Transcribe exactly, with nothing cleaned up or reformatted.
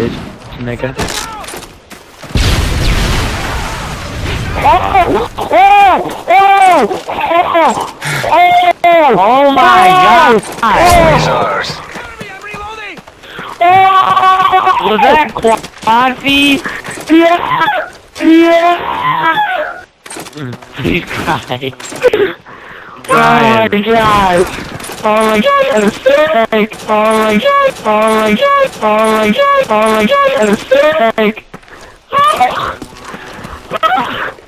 bitch, nigga. Oh my god! Was that quad feed? Yeah! Yeah! He's crying. Oh my god! Oh my god, I'm sick! Oh my god! Oh my god! Oh my god! Oh my god, I'm sick!